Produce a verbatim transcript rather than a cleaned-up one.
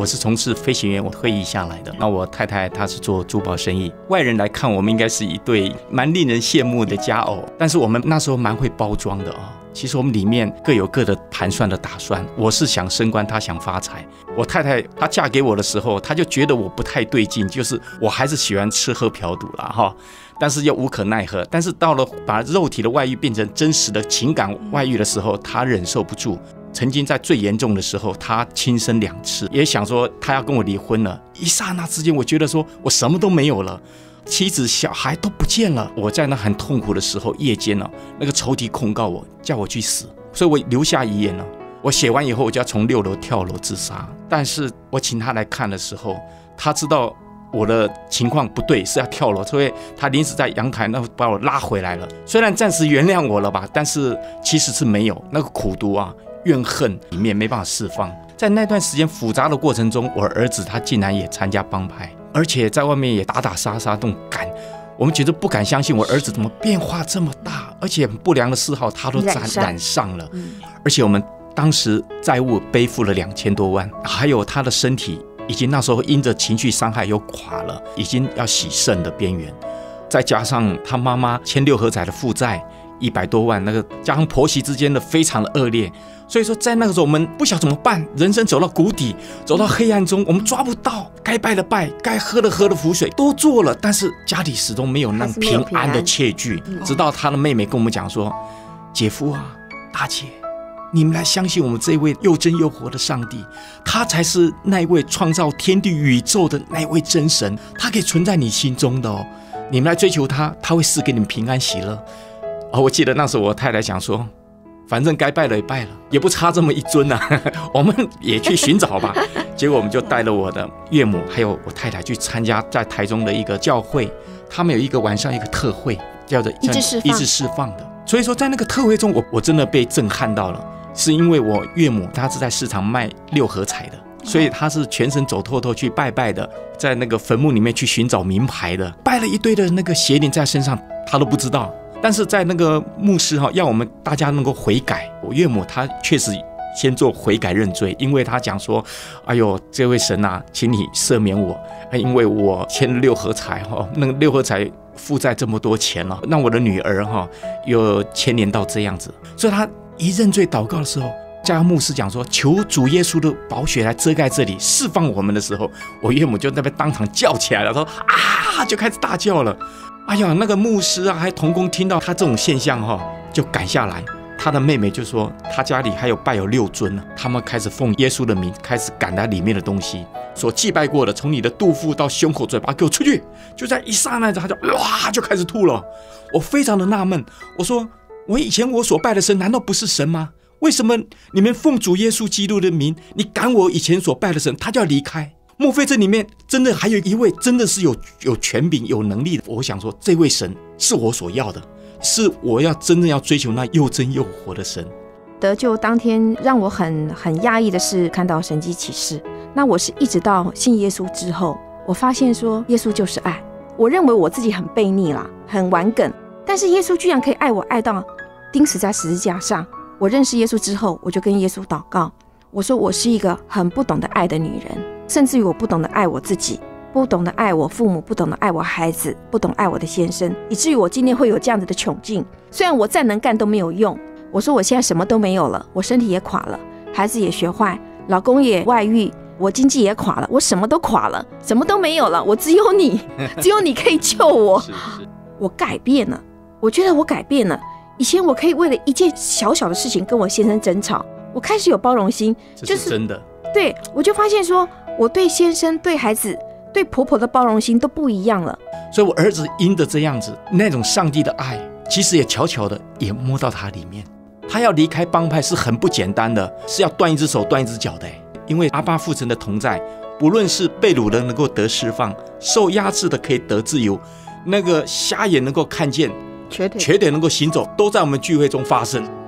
我是从事飞行员，我退役下来的。那我太太她是做珠宝生意，外人来看我们应该是一对蛮令人羡慕的佳偶，但是我们那时候蛮会包装的啊。其实我们里面各有各的盘算的打算，我是想升官，她想发财。我太太她嫁给我的时候，她就觉得我不太对劲，就是我还是喜欢吃喝嫖赌啦哈，但是又无可奈何。但是到了把肉体的外遇变成真实的情感外遇的时候，她忍受不住。曾经在最严重的时候，她轻生两次，也想说她要跟我离婚了。一刹那之间，我觉得说我什么都没有了。妻子、小孩都不见了，我在那很痛苦的时候，夜间呢、哦，那个仇敌控告我，叫我去死，所以我留下遗言了。我写完以后，我就要从六楼跳楼自杀。但是我请他来看的时候，他知道我的情况不对，是要跳楼，所以他临时在阳台那把我拉回来了。虽然暂时原谅我了吧，但是其实是没有，那个苦毒啊、怨恨里面没办法释放。在那段时间复杂的过程中，我儿子他竟然也参加帮派。而且在外面也打打杀杀，这种敢，我们觉得不敢相信，我儿子怎么变化这么大，而且不良的嗜好他都染上了。而且我们当时债务背负了两千多万，还有他的身体已经那时候因着情绪伤害又垮了，已经要洗肾的边缘。再加上他妈妈签六合彩的负债一百多万，那个加上婆媳之间的非常的恶劣。所以说在那个时候我们不晓得怎么办，人生走到谷底，走到黑暗中，我们抓不到，该拜的拜，该喝的喝的符水都做了，但是家里始终没有那平安的切据。直到他的妹妹跟我们讲说，姐夫啊，大姐，你们来相信我们这位又真又活的上帝，他才是那一位创造天地宇宙的那一位真神，他可以存在你心中的哦，你们来追求他，他会赐给你们平安喜乐。哦，我记得那时候我太太讲说，反正该拜了也拜了，也不差这么一尊啊，我们也去寻找吧。结果我们就带了我的岳母还有我太太去参加在台中的一个教会，他们有一个晚上一个特会，叫做医治释放， 医治释放的。所以说在那个特会中，我我真的被震撼到了，是因为我岳母她是在市场卖六合彩的，所以她是全身走透透去拜拜的，在那个坟墓里面去寻找名牌的，拜了一堆的那个邪灵在身上，她都不知道。但是在那个牧师哈，要我们大家能够悔改。我岳母她确实先做悔改认罪，因为她讲说，哎呦，这位神啊，请你赦免我，因为我签六合彩哈，那个六合彩负债这么多钱了，让我的女儿哈又牵连到这样子。所以她一认罪祷告的时候，加上牧师讲说，求主耶稣的宝血来遮盖这里，释放我们的时候，我岳母就在那边当场叫起来了，说啊，就开始大叫了。哎呀，那个牧师啊，还同工听到他这种现象哈、哦，就赶下来。他的妹妹就说，他家里还有拜有六尊呢，他们开始奉耶稣的名，开始赶他里面的东西，所祭拜过的，从你的肚腹到胸口、嘴巴，给我出去！就在一刹那，他就哇就开始吐了。我非常的纳闷，我说，我以前我所拜的神，难道不是神吗？为什么你们奉主耶稣基督的名，你赶我以前所拜的神，他就要离开？莫非这里面真的还有一位真的是有有权柄有能力的？我想说，这位神是我所要的，是我要真正要追求那又真又活的神。 得救当天让我很很讶异的是看到神迹启示。那我是一直到信耶稣之后，我发现说耶稣就是爱。我认为我自己很悖逆啦，很顽梗，但是耶稣居然可以爱我爱到钉死在十字架上。我认识耶稣之后，我就跟耶稣祷告，我说我是一个很不懂得爱的女人，甚至于我不懂得爱我自己，不懂得爱我父母，不懂得爱我孩子，不懂爱我的先生，以至于我今天会有这样子的窘境。虽然我再能干都没有用，我说我现在什么都没有了，我身体也垮了，孩子也学坏，老公也外遇，我经济也垮了，我什么都垮了，什么都没有了，我只有你，只有你可以救我。 是是，我改变了，我觉得我改变了。以前我可以为了一件小小的事情跟我先生争吵，我开始有包容心， 这是真的。就是、 对，我就发现说，我对先生、对孩子、对婆婆的包容心都不一样了。 所以我儿子因着这样子，那种上帝的爱，其实也悄悄的也摸到他里面。他要离开帮派是很不简单的，是要断一只手、断一只脚的。因为阿爸父神的同在，不论是被掳的能够得释放，受压制的可以得自由，那个瞎眼能够看见，瘸腿能够行走，都在我们聚会中发生。